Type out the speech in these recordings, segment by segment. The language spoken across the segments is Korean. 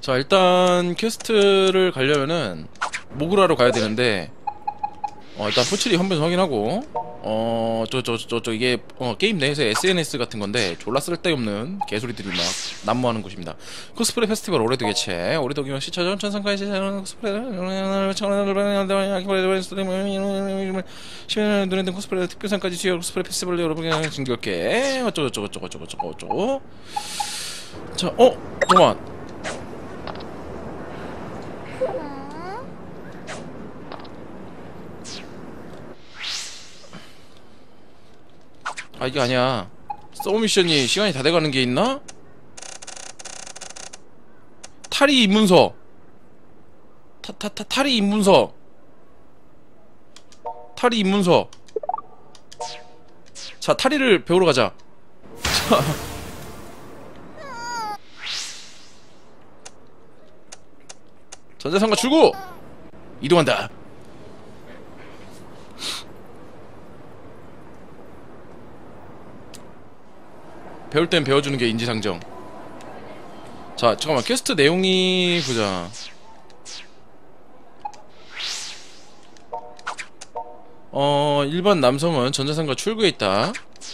자, 일단 퀘스트를 가려면은 모그라로 가야 되는데, 일단 포츠리 한번 확인하고, 이게 게임 내에서 SNS 같은 건데 졸라 쓸데없는 개소리들이 막 난무하는 곳입니다. 코스프레 페스티벌 올해도 개최. 올해도 기원 시차전 천상가의 시차전 코스프레 시민의 눈에 든 코스프레 특별상까지 수여 코스프레 페스티벌 여러분께 즐겁게 어쩌고. 자, 잠깐만. 아, 이게 아니야. 서브 미션이 시간이 다 돼가는 게 있나? 탈의 입문서. 탈의 입문서. 탈의 입문서. 자, 탈의를 배우러 가자. 자. 전자상가 출구! 이동한다. 배울 땐 배워주는 게 인지상정. 자, 잠깐만. 퀘스트 내용이 보자. 일반 남성은 전자상가 출구에 있다.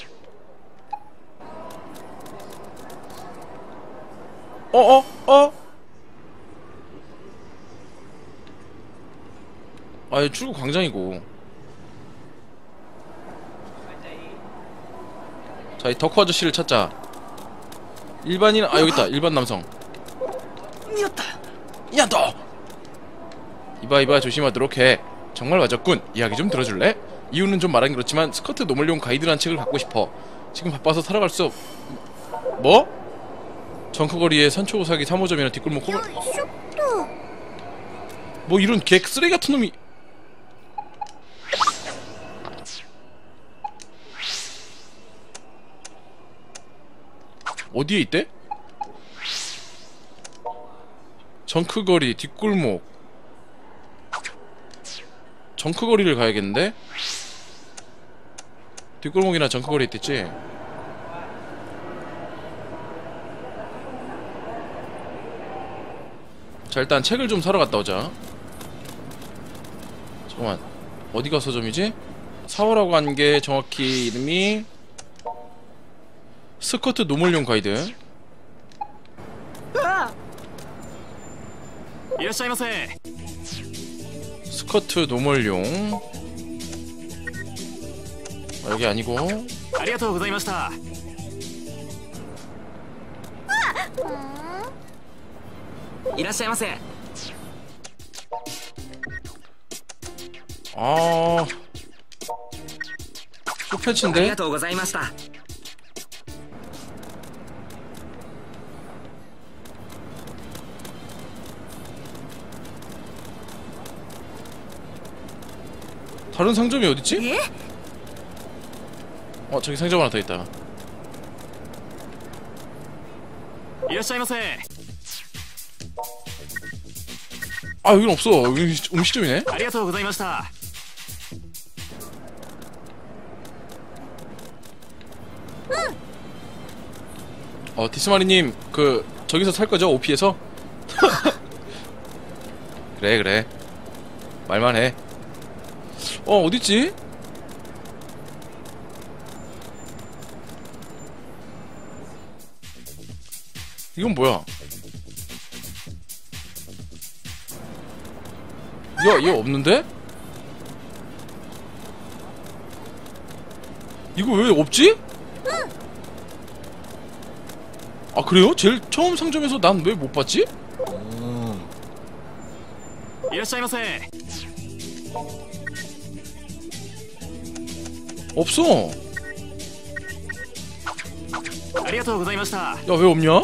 아, 출구 광장이고. 자, 이 덕후 아저씨를 찾자. 일반인, 여기있다. 일반 남성. 야, 너! 이봐, 조심하도록 해. 정말 맞았군. 이야기 좀 들어줄래? 이유는 좀 말하긴 그렇지만 스커트 노멀용 가이드라는 책을 갖고 싶어. 지금 바빠서 살아갈 수 뭐? 정크거리에 산초고사기 3호점이나 뒷골목 호물. 뭐 이런 개 쓰레기 같은 놈이. 어디에 있대? 정크거리, 뒷골목. 정크거리를 가야겠는데? 뒷골목이나 정크거리 있댔지? 자, 일단 책을 좀 사러 갔다 오자. 잠깐만, 어디가 서점이지? 사오라고 한 게 정확히 이름이 스커트 노멀용 가이드. 스커트 노멀용. 여기 아니고. 쇼패치인데? 다른 상점이 어딨지? 저기 상점 하나 더 있다. 여긴 없어. 여기 음식점이네? 디스마리님, 저기서 살 거죠? OP에서? 그래. 말만 해. 어딨지? 이건 뭐야? 얘 없는데? 이거 왜 없지? 그래요? 제일 처음 상점에서 난 왜 못 봤지? 없어. 야, 왜 없냐?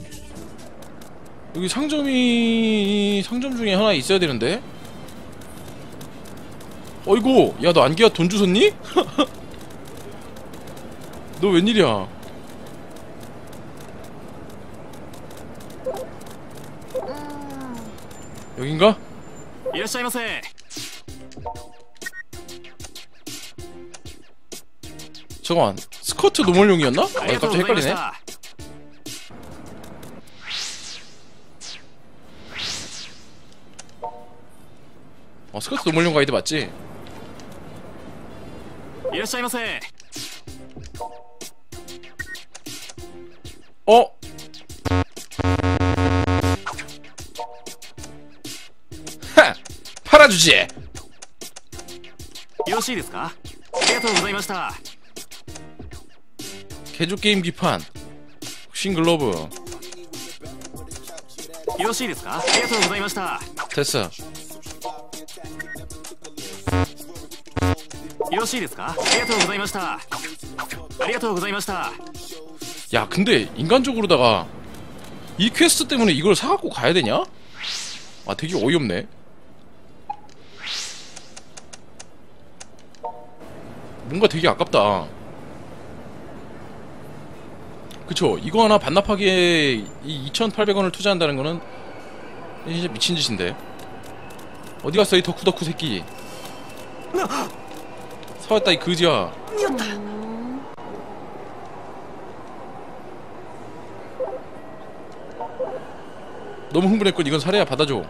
여기 상점 중에 하나 있어야 되는데? 어이구, 야, 너 안개야 돈 주웠니? 너 웬일이야? 여긴가? 잠깐만, 스커트 노멀용이었나? 갑자기 헷갈리네. 스커트 노멀용 가이드 맞지? いらっしゃいませ。 어? 하! 팔아주지! よろしいですか。ありがとうございました。 개조 게임 기판 싱글러브 よろしいですか。ありがとうございました。 됐어. よろしいですか。ありがとうございました。ありがとうございました。 야 근데 인간적으로다가 이 퀘스트 때문에 이걸 사갖고 가야 되냐? 아 되게 어이없네. 뭔가 되게 아깝다. 그쵸? 이거 하나 반납하기에 이 2,800원을 투자한다는 거는 진짜 미친 짓인데. 어디 갔어 이 덕후덕후 새끼. 사왔다 이 그지야. 너무 흥분했군. 이건 사례야. 받아줘.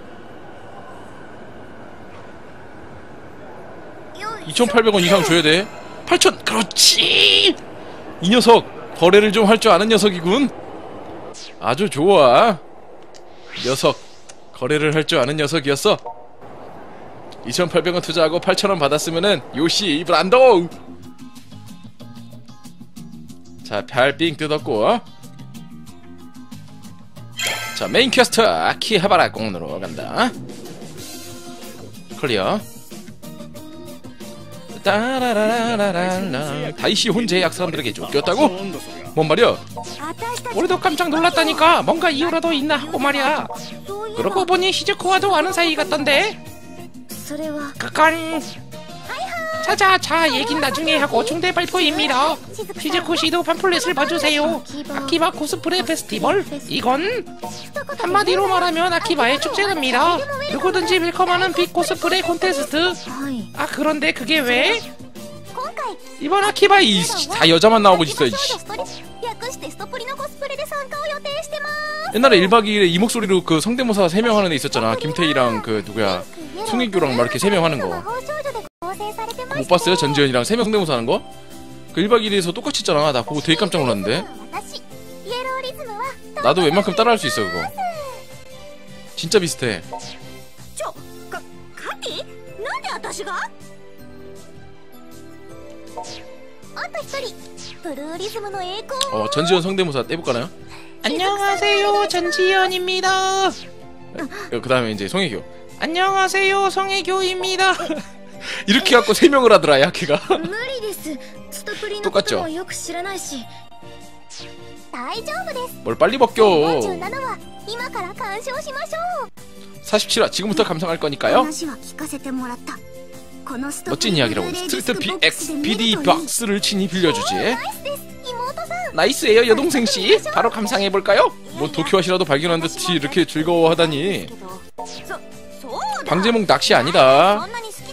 2,800원 이상 줘야 돼. 8,000. 그렇지. 이 녀석 거래를 좀 할 줄 아는 녀석이군. 아주 좋아. 녀석 거래를 할 줄 아는 녀석이었어. 2,800원 투자하고 8,000원 받았으면은 요시 브란도. 자, 별 삥 뜯었고. 자, 메인 퀘스트 아키하바라 공으로 간다. 클리어. 따라라라라라. 다이시 혼자의 약사람들에게 쫓겼다고? 뭔 말이야? 우리도 깜짝 놀랐다니까. 뭔가 이유라도 있나 하고 말이야. 그러고 보니 시즈쿠와도 아는 사이 같던데. 그건 자자자 얘긴 나중에 하고 중대 발표입니다. 시즈쿠씨도 팜플렛을 봐주세요. 아키바 코스프레 페스티벌. 이건 한마디로 말하면 아키바의 축제랍니다. 누구든지 웰컴하는 빅 코스프레 콘테스트. 아 그런데 그게 왜? 이번 아키바에 다 여자만 나오고 있어. 옛날에 1박 2일에 이 목소리로 그 성대모사 3명 하는 애 있었잖아. 김태희랑 그 누구야 송혜교랑 막 이렇게 3명 하는 거. 그거 못 봤어요? 전지현이랑 3명 성대모사 하는 거? 그 1박 2일에서 똑같이 했잖아. 나 보고 되게 깜짝 놀랐는데. 나도 웬만큼 따라할 수 있어 그거. 진짜 비슷해. 전지현 성대모사 떼볼까나요? 안녕하세요 전지현입니다. 그 다음에 이제 송혜교. 안녕하세요 송혜교입니다. 이렇게 갖고 3명을 하더라 야걔가. 똑같죠? 뭘 빨리 벗겨. 47화 지금부터 감상할 거니까요. 멋진 이야기라고. 스트리트 PX PD 박스를 친히 빌려주지. 나이스에요 여동생씨. 바로 감상해볼까요? 뭐 도쿄와시라도 발견한 듯이 이렇게 즐거워하다니. 방제목 낚시 아니다.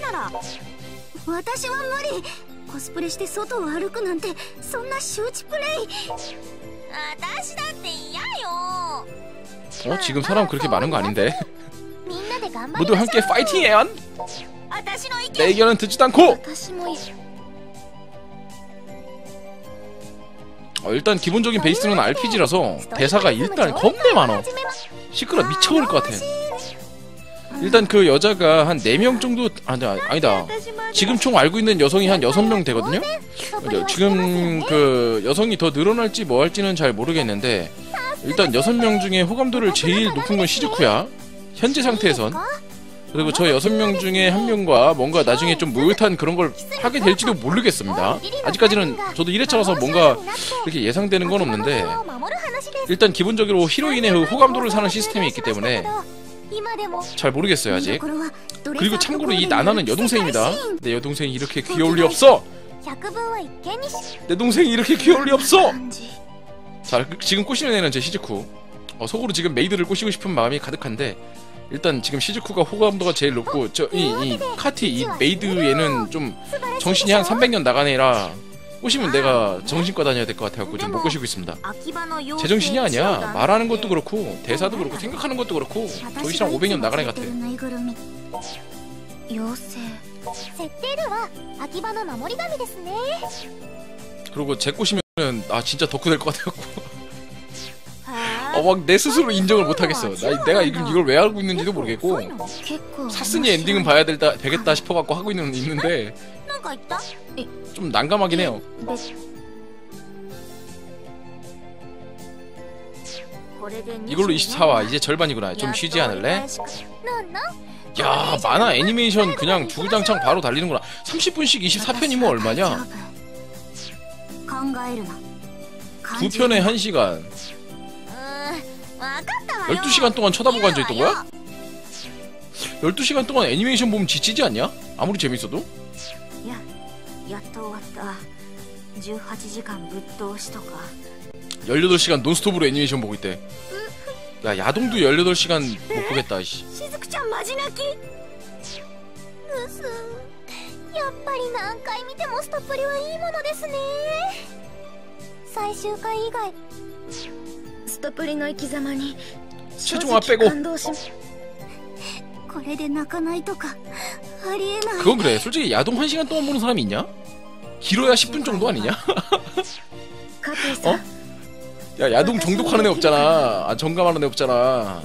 지금 사람 그렇게 많은 거 아닌데. 모두 함께 파이팅해요. 내 의견은 듣지도 않고. 일단 기본적인 베이스는 RPG라서 대사가 일단 겁내 많어. 시끄러 미쳐버릴 것 같아. 일단 그 여자가 한 4명 정도 아니다. 지금 총 알고 있는 여성이 한 6명 되거든요. 지금 그 여성이 더 늘어날지 뭐 할지는 잘 모르겠는데 일단 6명 중에 호감도를 제일 높은 건 시즈쿠야. 현재 상태에선. 그리고 저 6명 중에 한 명과 뭔가 나중에 좀 무릇한 그런 걸 하게 될지도 모르겠습니다. 아직까지는 저도 1회차라서 뭔가 이렇게 예상되는 건 없는데 일단 기본적으로 히로인의 호감도를 사는 시스템이 있기 때문에 잘 모르겠어요 아직. 그리고 참고로 이 나나는 여동생입니다. 내 여동생이 이렇게 귀여울 리 없어. 내 동생이 이렇게 귀여울 리 없어. 자 지금 꼬시는 애는 제 시즈쿠. 속으로 지금 메이드를 꼬시고 싶은 마음이 가득한데 일단 지금 시즈쿠가 호감도가 제일 높고 이 카티 이 메이드 얘는 좀 정신이 한 300년 나간 애라 꼬시면 내가 정신과 다녀야 될 것 같아갖고 좀 못 꼬시고 있습니다. 제정신이 아니야. 말하는 것도 그렇고 대사도 그렇고 생각하는 것도 그렇고 정신이랑 500년 나간 애 같아. 妖精設定では秋葉の守り神ですね 그리고 제 꽃이면은 아 진짜 덕후 될 것 같아갖고 막 내 스스로 인정을 못하겠어. 내가 이걸 왜 알고 있는지도 모르겠고 사스니 엔딩은 봐야 되겠다 싶어갖고 하고 있는데 좀 난감하긴 해요. 이걸로 24화 이제 절반이구나. 좀 쉬지 않을래? 야 만화 애니메이션 그냥 주구장창 바로 달리는구나. 30분씩 24편이면 얼마냐? 2편에 1시간 12시간 동안 쳐다보고 앉아있던 거야? 12시간 동안 애니메이션 보면 지치지 않냐? 아무리 재밌어도? 18시간 논스톱으로 애니메이션 보고 있대. 야 야동도 18시간 못 보겠다. 씨. やっぱり何回見てもストプリはいいものですね最終回以外ストプリの生き様に正直感動しこれで泣かないとかありえない 그건 그래. 솔직히 야동 1시간 동안 보는 사람이 있냐? 길어야 10분 정도 아니냐? 어? 야 야동 정독하는 애 없잖아. 아 정감하는 애 없잖아.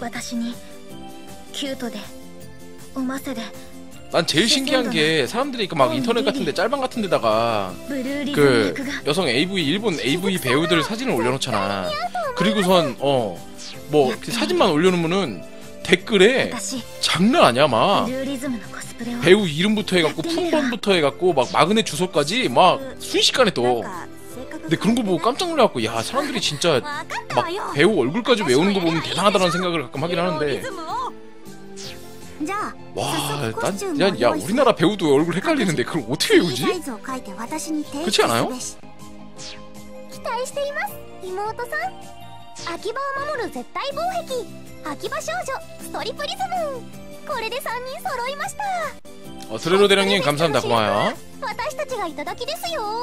난 제일 신기한 게 사람들이 그 막 인터넷 같은데 짤방 같은 데다가 그 여성 AV 일본 AV 배우들 사진을 올려놓잖아. 그리고선 뭐 사진만 올려놓으면은 댓글에 장난 아니야. 막 배우 이름부터 해갖고 품번부터 해갖고 막 마그네 주소까지 막 순식간에 떠. 근데 그런 거 보고 깜짝 놀라갖고 야 사람들이 진짜 막 배우 얼굴까지 외우는 거 보면 대단하다는 생각을 가끔 하긴 하는데 와, 야, 우리나라 배우도 얼굴 헷갈리는데 그걸 어떻게 외우지? 그렇지 않아요? 期待しています妹さん秋葉を守る絶対防壁秋葉少女ストリプリズムこれで3人揃いました 드레로 대령님 감사합니다. 고마워요. 私たちがいただきですよ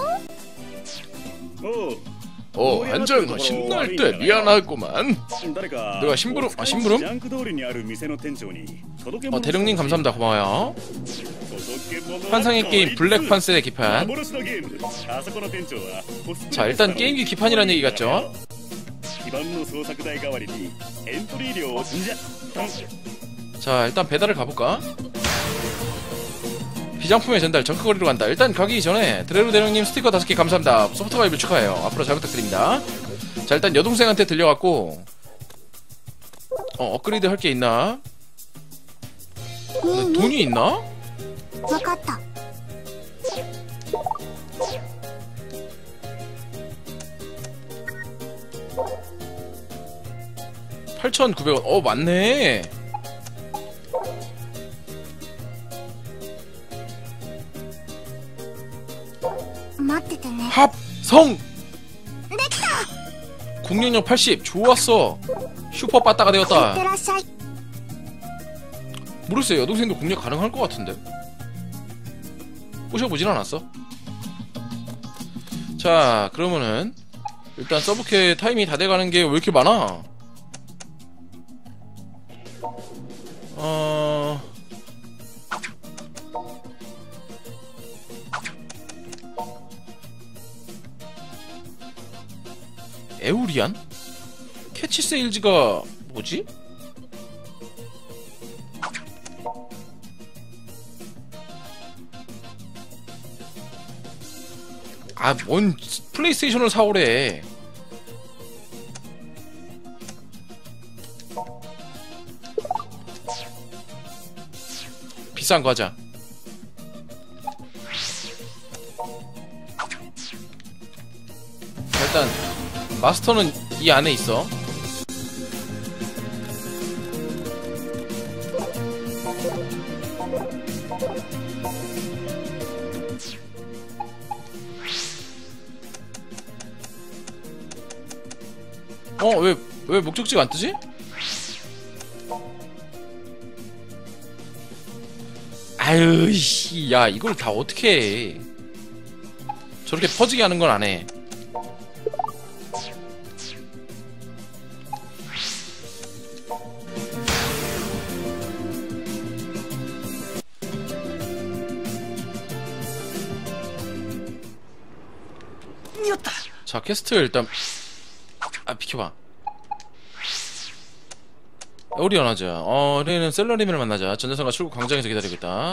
한정 신날 때 미안하구만. 내가 심부름? 아 심부름? 대령님 감사합니다. 고마워요. 환상의 게임 블랙판셀의 기판. 자 일단 게임기 기판이라는 얘기 같죠? 자 일단 배달을 가볼까? 비장품의 전달 정크거리로 간다. 일단 가기 전에 드레로 대령님 스티커 5개 감사합니다. 소프트 가입을 축하해요. 앞으로 잘 부탁드립니다. 자 일단 여동생한테 들려갖고 업그레이드 할 게 있나? 돈이 있나? 分かった 8,900원 맞네. 합성! 공격력 80 좋았어. 슈퍼 빠따가 되었다. 모르겠어요. 여동생도 공략 가능할 것 같은데 꼬셔보진 않았어. 자 그러면은 일단 서브캐 타임이 다 돼가는 게 왜 이렇게 많아? 에우리안? 캐치 세일즈가 뭐지? 아, 뭔 플레이스테이션을 사오래. 비싼 거 하자. 일단 마스터는 이 안에 있어. 왜 목적지가 안 뜨지? 아유, 씨, 야, 이걸 다 어떻게 해. 저렇게 퍼지게 하는 건 안 해. 자, 퀘스트 일단 비켜봐. 오리온 하자. 우리는 셀러리맨을 만나자. 전자상가 출국 광장에서 기다리고 있다.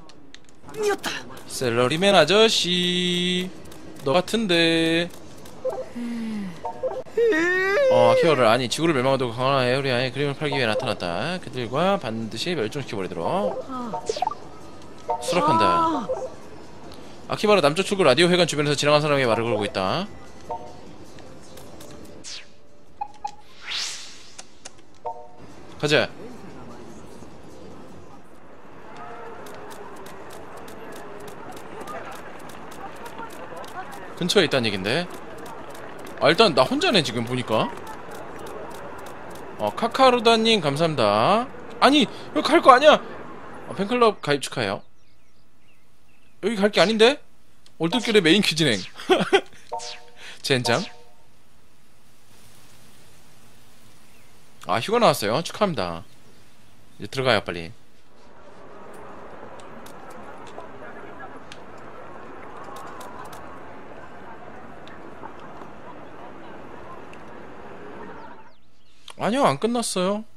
셀러리맨 아저씨, 너 같은데. 아키어를, 아니 지구를 멸망하도록 강한 에어리아의 그림을 팔기 위해 나타났다. 그들과 반드시 멸종시켜버리도록 수락한다. 아키바라 남쪽 출구 라디오 회관 주변에서 지나간 사람에게 말을 걸고 있다. 가자. 근처에 있다는 얘긴데. 일단 나 혼자네 지금 보니까. 카카루다님 감사합니다. 아니 여기 갈 거 아니야. 팬클럽 가입 축하해요. 여기 갈 게 아닌데? 올드길의 메인 퀴 진행. 젠장. 휴가 나왔어요. 축하합니다. 이제 들어가요 빨리. 아니요 안 끝났어요.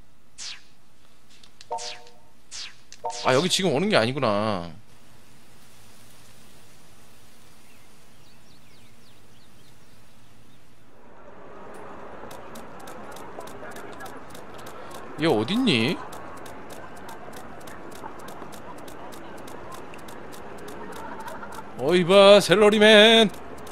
여기 지금 오는 게 아니구나. 얘 어딨니? 이봐 셀러리맨.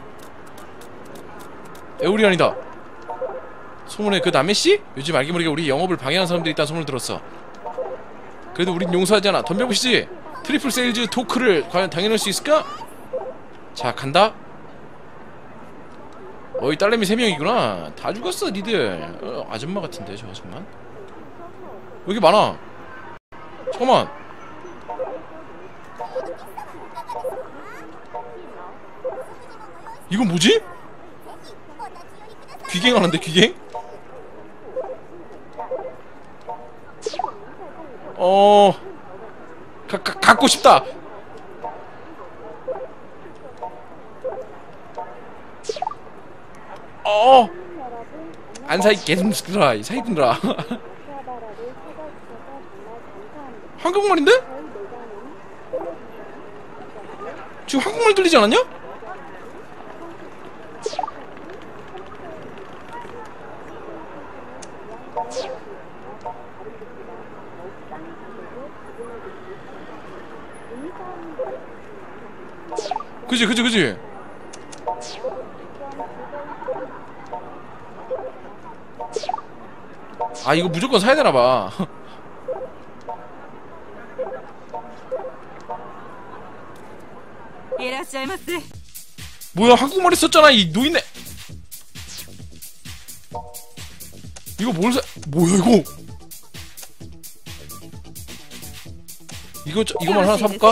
에우리안이다. 소문에 그 남매씨? 요즘 알게 모르게 우리 영업을 방해하는 사람들이 있다는 소문을 들었어. 그래도 우린 용서하지 않아. 덤벼보시지. 트리플 세일즈 토크를 과연 당해낼 수 있을까? 자 간다. 이 딸내미 3명이구나. 다 죽었어 니들. 아줌마 같은데 저 아줌마. 왜 이렇게 많아? 잠깐만. 이건 뭐지? 귀갱하는데 귀갱? 갖고 싶다. 안 사이겠느라 이 사이분들아. 한국말인데? 지금 한국말 들리지 않았냐? 그지. 이거 무조건 사야 되나봐. 뭐야 한국말이 썼잖아 이 노인네. 이거 뭘 사? 뭐야 이거만 하나 사볼까?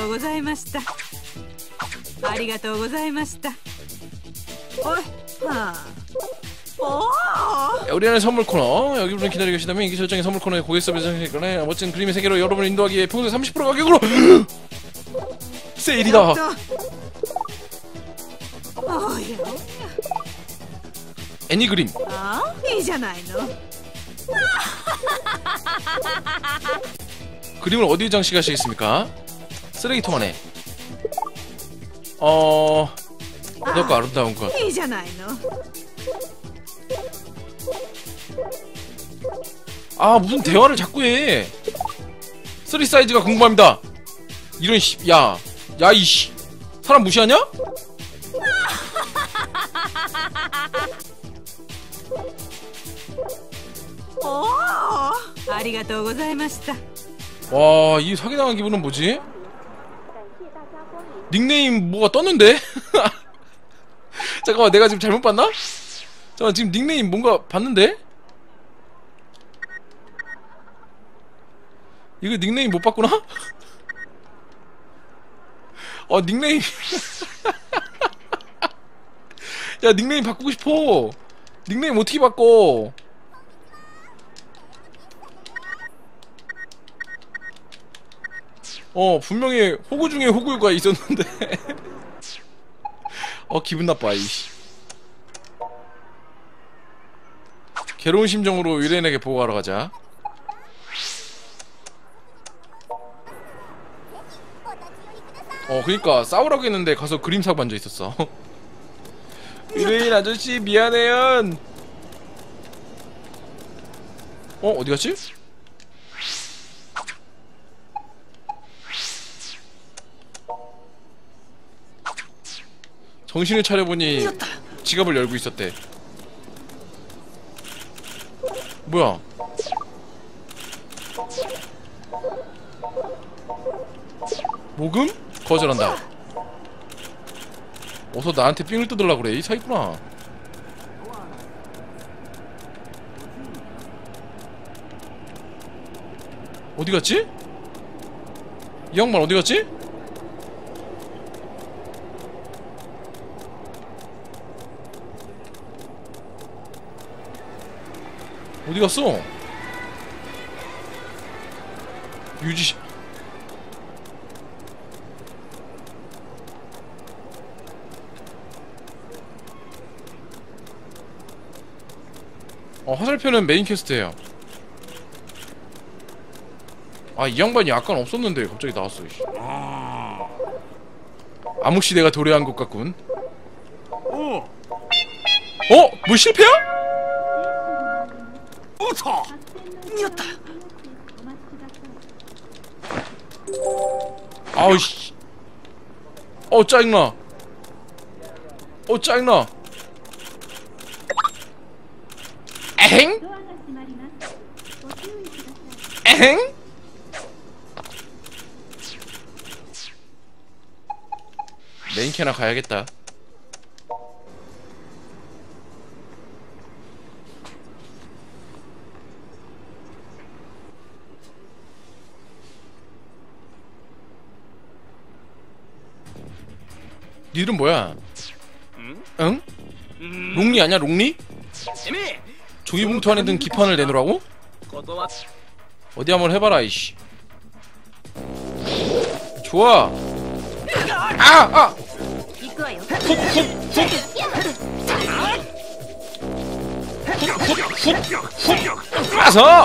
우리나라의 선물 코너. 여기분을 기다리고 계시다면 인기 설정의 선물 코너에 고객 서비스 정책권에 멋진 그림의 세계로 여러분을 인도하기 위해 평소에 30% 가격으로 세일이다. 애니 그림. 그림을 어디에 장식하시겠습니까? 쓰레기통 안에. 어렵고 아름다운 것. 무슨 대화를 자꾸 해. 3 사이즈가 궁금합니다. 이런 이씨 사람 무시하냐? 와, 이 사기당한 기분은 뭐지? 닉네임 뭐가 떴는데? 잠깐만 내가 지금 잘못 봤나? 잠깐만 지금 닉네임 뭔가 봤는데? 이거 닉네임 못 봤구나? 닉네임 야 닉네임 바꾸고 싶어. 닉네임 어떻게 바꿔? 분명히 호구 중에 호구가 있었는데 기분 나빠 이씨. 괴로운 심정으로 유레인에게 보고하러 가자. 그니까 싸우라고 했는데 가서 그림 사고 앉아 있었어. 유레인 아저씨 미안해요. 어디 갔지? 정신을 차려보니 지갑을 열고 있었대. 뭐야? 모금? 거절한다. 어서 나한테 삥을 뜯으려고 그래. 이 사기구나. 어디 갔지? 이 양반 어디 갔지? 어디 갔어? 유지 화살표는 메인 퀘스트예요. 이 양반이 약간 없었는데 갑자기 나왔어. 암흑시대가 도래한 것 같군. 뭐 실패야? 아우씨. 짜증나. 짜증나. 에행? 에행? 메인캐나 가야겠다. 니 이름 뭐야? 응? 롱리 아니야 롱리? 종이봉투 안에 든 기판을 내놓으라고? 어디 한번 해봐라 이씨. 좋아. 훅 가서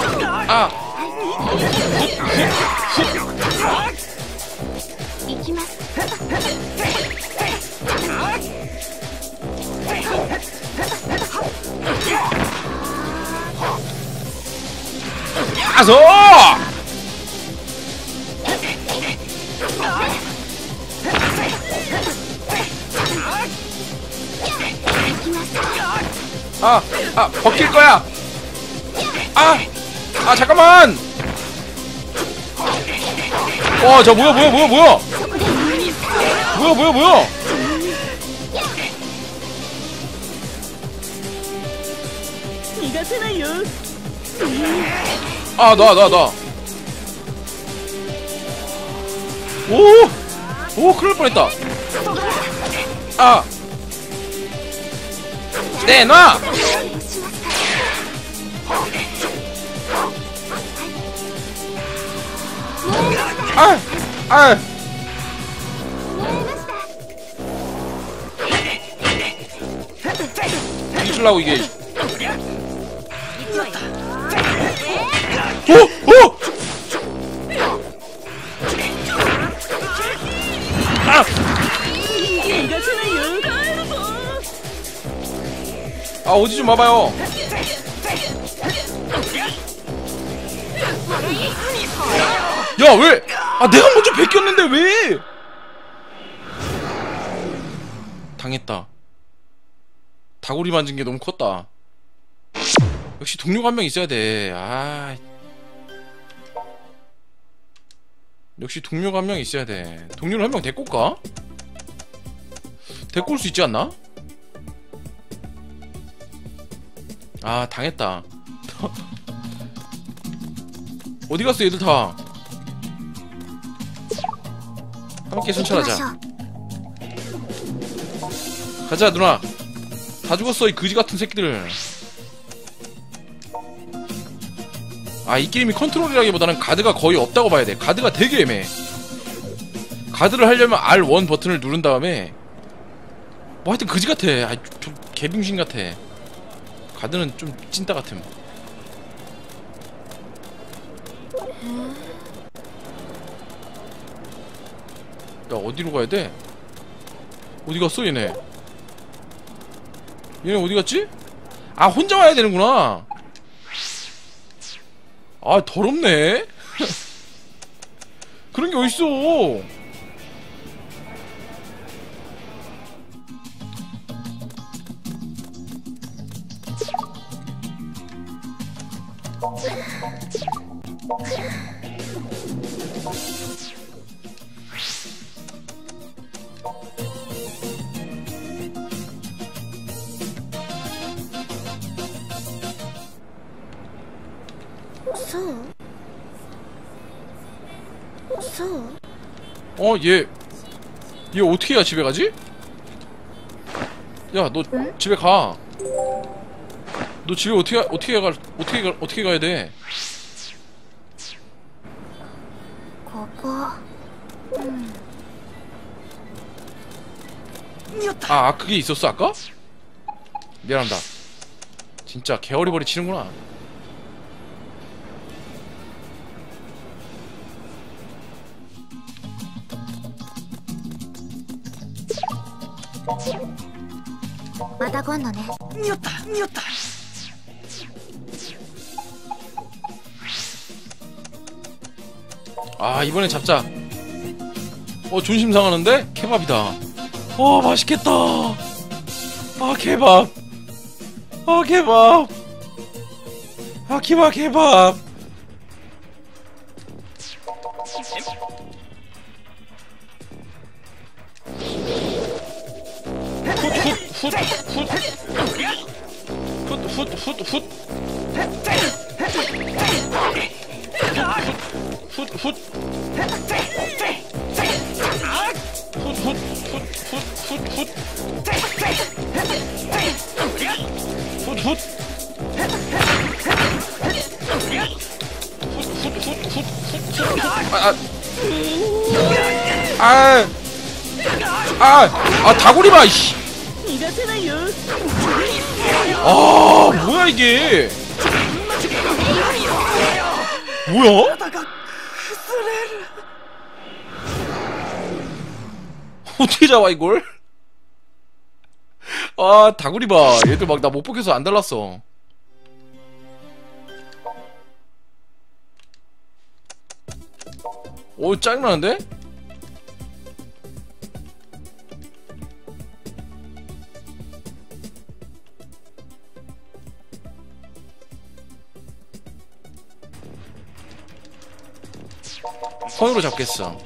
벗길 거야. 잠깐만. 저 뭐야. 놔. 오, 큰일 날 뻔했다. 내놔! 뒤질라고 이게. 오지 좀 와봐요. 야, 왜? 내가 먼저 베꼈는데 왜? 당했다. 다구리 만진 게 너무 컸다. 역시 동료가 한 명 있어야 돼. 역시 동료가 한 명 있어야 돼. 동료를 한 명 데리고 올까? 데리고 올 수 있지 않나? 당했다. 어디 갔어 얘들 다. 함께 순찰하자. 가자 누나. 다 죽었어 이 그지같은 새끼들. 이 게임이 컨트롤이라기보다는 가드가 거의 없다고 봐야 돼. 가드가 되게 애매해. 가드를 하려면 R1 버튼을 누른 다음에 하여튼 그지같아. 좀 개빙신 같아. 가드는 좀 찐따 같음. 야, 어디로 가야 돼? 어디 갔어 얘네? 얘네 어디 갔지? 아, 혼자 와야 되는구나. 아, 더럽네. 그런 게 어딨어. 얘 어떻게 해야 집에 가지? 야, 너 집에 가. 너 집에 어떻게 가야 돼? ここ 아, 그게 있었어 아까? 미안합니다. 진짜 개어리버리 치는구나. また今度ね 아, 이번엔 잡자. 존심 상하는데? 케밥이다. 맛있겠다. 아, 케밥. 아, 케밥. 아, 케밥. 다구리마, 이씨. 뭐야, 이게. 뭐야? 어떻게 잡아, 이걸? 다구리 봐. 얘들 막 나 못 벗겨서 안 달랐어. 짜증나는데? 손으로 잡겠어.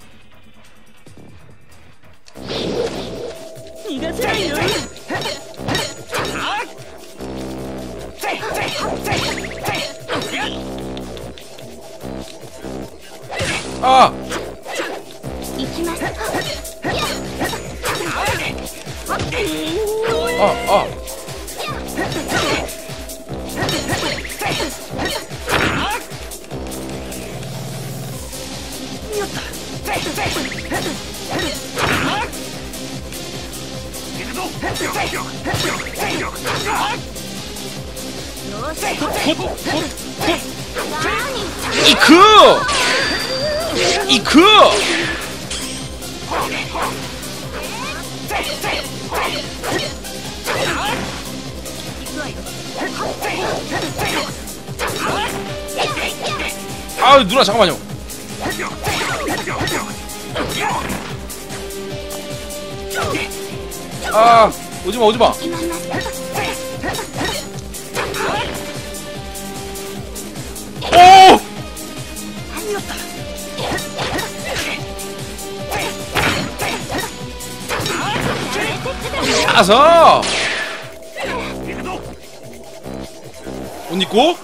아! 이크! 아, 누나 잠깐만요. 오지마. 오! 가서! 옷 입고?